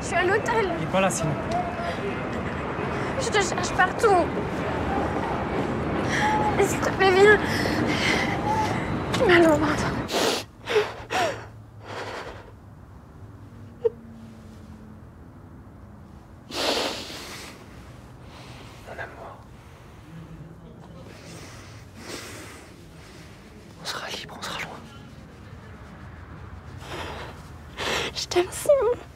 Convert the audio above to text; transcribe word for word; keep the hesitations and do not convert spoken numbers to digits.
Je suis à l'hôtel. Il est pas là, sinon. Je te cherche partout. S'il te plaît, viens. J'ai mal au ventre. Mon amour. On sera libre, on sera loin. Je t'aime, Simon.